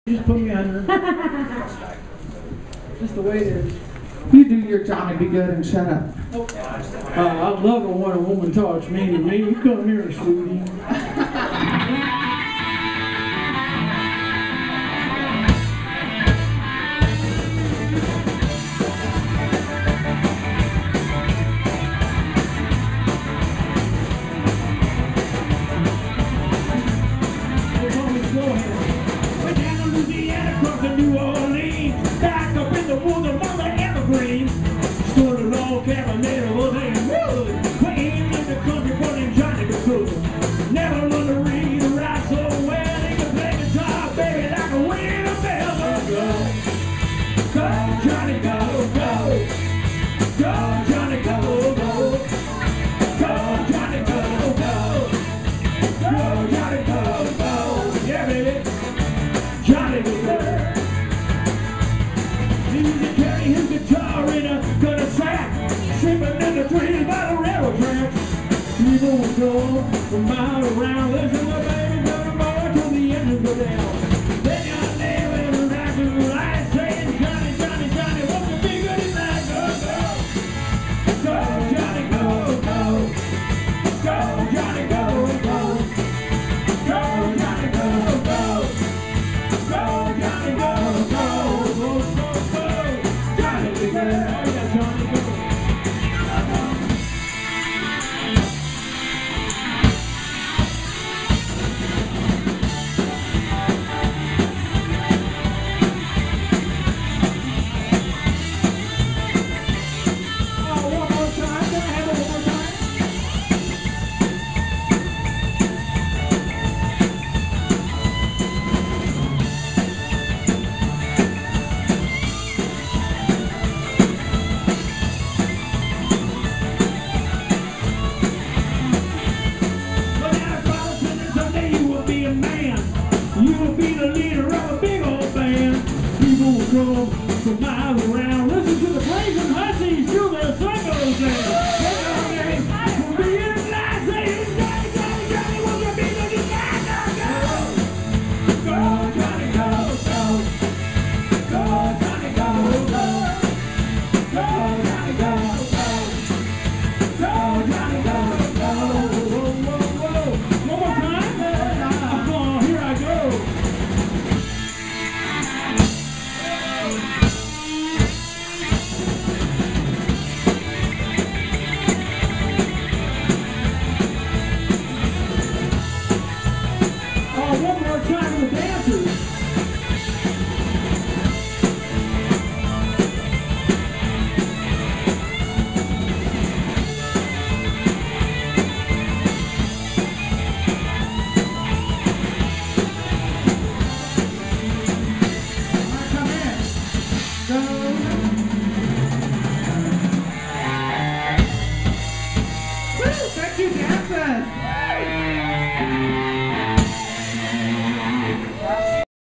Just put me under. Just the way it is. You do your Johnny Be Good and shut up. I love it when a woman talks mean to me. You come here, sweetie. New Orleans, back up in the woods of Mother Evergreen. Stood a log cabin made of wood and wood. Way in the country for them Johnny Be Good. Never learned to read or write so well. They can play guitar, baby, like a winner bell. Go, go, Johnny, go, go. Go, Johnny, go, go. Go, Johnny, go, go. Go, Johnny, go, go. Yeah, baby. Johnny Be Good. He used to carry his guitar in a gutter sack, sleeping in the trees by the railroad tracks. People would go for miles around, listen to baby drum boy till the engine go down. Then you're there with a racking light, saying Johnny, Johnny, Johnny, won't you be good in that? Go, go, go, Johnny, go, go, go, Johnny, go, go, go, Johnny, go, go, go, Johnny, go, go, go, go. Johnny Be Good. Oh yeah, Johnny, go. Oh, one more time. Can I have it one more time? But now, Father said that someday you will be a man. You will be the leader of a big old band. People will come from miles around.